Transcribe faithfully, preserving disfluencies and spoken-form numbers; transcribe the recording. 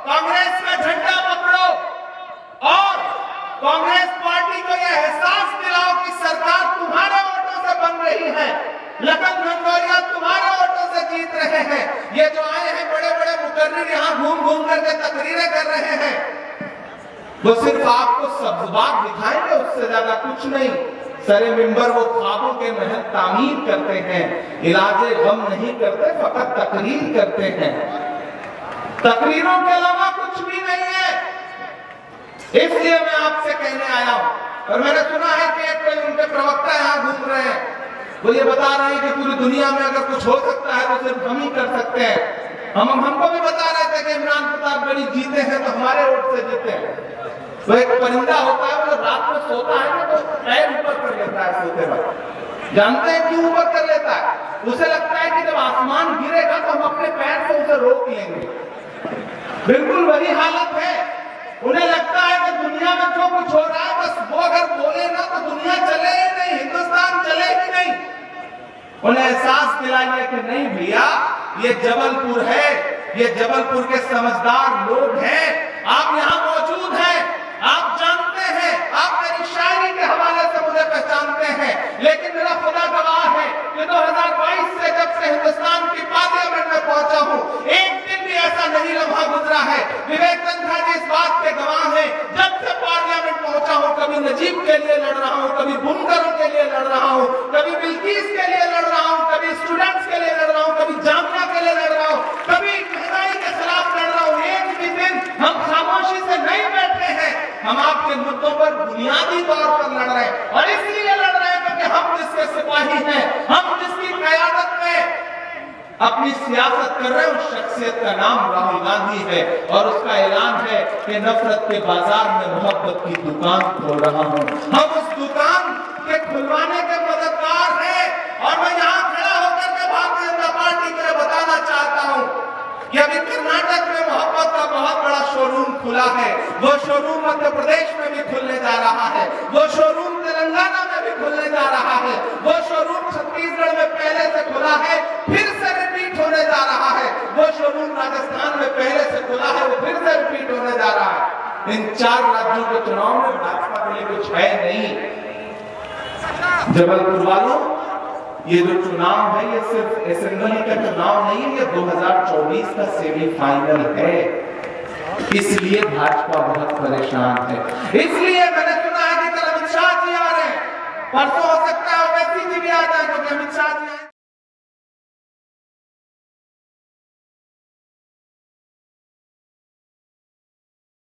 कांग्रेस का झंडा पकड़ो और कांग्रेस पार्टी को यह एहसास दिलाओ कि सरकार तुम्हारे वोटों से बन रही है, लखन घनघोरिया तुम्हारे वोटों से जीत रहे हैं। ये जो आए हैं बड़े बड़े मुकर्रिर यहाँ घूम घूम करके तकरीरें कर रहे हैं, वो सिर्फ आपको सब्ज़बाग दिखाएंगे, उससे ज्यादा कुछ नहीं। सरे मिंबर वो ख्वाबों के महल तामीर करते हैं, इलाजे गम नहीं करते, फकत तकरीर करते हैं। तकरीरों के अलावा कुछ भी नहीं है। इसलिए मैं आपसे कहने आया हूं। और मैंने सुना है कि एक कोई उनके प्रवक्ता यहाँ घूम रहे हैं, वो ये बता रहे हैं कि पूरी दुनिया में अगर कुछ हो सकता है तो सिर्फ हम ही कर सकते हैं। हम हमको भी बता रहे थे कि इमरान प्रतापगढ़ी जीते हैं तो हमारे वोट से जीते हैं। तो एक परिंदा होता है, वो रात में सोता है ना तो पैर ऊपर कर लेता है सोते वक्त। जानते हैं क्यों ऊपर कर लेता है? उसे लगता है कि जब आसमान गिरेगा तो हम अपने पैर से उसे रोक लेंगे। बिल्कुल वही हालत है। उन्हें लगता है कि दुनिया में जो कुछ हो रहा है बस वो अगर बोले ना तो दुनिया चले ही नहीं, हिंदुस्तान चले ही नहीं। उन्हें एहसास दिलाइए कि नहीं भैया, ये जबलपुर है, ये जबलपुर के समझदार लोग हैं। आप यहाँ मौजूद हैं, आप जानते हैं, आप मेरी शायरी के हवाले से मुझे पहचानते हैं, लेकिन मेरा खुदा गवाह है कि दो हज़ार बाईस से जब से हिंदुस्तान की पार्लियामेंट में पहुंचा हूं, एक दिन भी ऐसा नहीं लम्हा गुजरा है। विवेक तन्खा जी इस बात के गवाह हैं, जब से पार्लियामेंट पहुंचा हूं, कभी नजीब के लिए लड़ रहा हूं, कभी बुनकरों के लिए लड़ रहा हूं, कभी बिल्किस के लिए लड़ रहा हूं, कभी स्टूडेंट्स के लिए लड़ रहा हूं, कभी जामिया के लिए लड़ रहा हूं, कभी महंगाई के खिलाफ लड़ रहा हूं। एक भी दिन हम खामोशी से नहीं बैठे हैं। हम आपके मुद्दों पर बुनियादी तौर पर लड़ रहे हैं, और इसलिए लड़ रहे हैं क्योंकि हम जिसके सिपाही हैं, हम जिसकी क़यादत में अपनी सियासत कर रहे हैं, उस शख्सियत का नाम राहुल गांधी है। और उसका ऐलान है कि नफरत के बाजार में मोहब्बत की दुकान खोल रहा हूं। हम उस दुकान के खुलवाने के मददगार हैं। और मैं यहाँ खड़ा होकर के भारतीय जनता पार्टी के लिए बताना चाहता हूँ कि अभी कर्नाटक में मोहब्बत का बहुत बड़ा शोरूम खुला है। वो शोरूम मध्य प्रदेश में भी खुलने जा रहा है, वो शोरूम तेलंगाना में भी खुलने जा रहा है, वो शोरूम छत्तीसगढ़ में पहले से खुला है, फिर से रिपीट होने जा रहा है, वो शोरूम राजस्थान में पहले से खुला है, वो फिर से रिपीट होने जा रहा है। इन चार राज्यों के चुनाव में भाजपा के लिए कुछ है नहीं। जबलपुर वालों, ये जो चुनाव है ये सिर्फ असेंबली का चुनाव नहीं है, ये दो हज़ार चौबीस का सेमीफाइनल है। इसलिए भाजपा बहुत परेशान है। इसलिए मैंने सुना है कि कल अमित शाह जी आ रहे हैं, परसों हो सकता है ओवैसी जी भी आ जाए, क्योंकि अमित शाह जी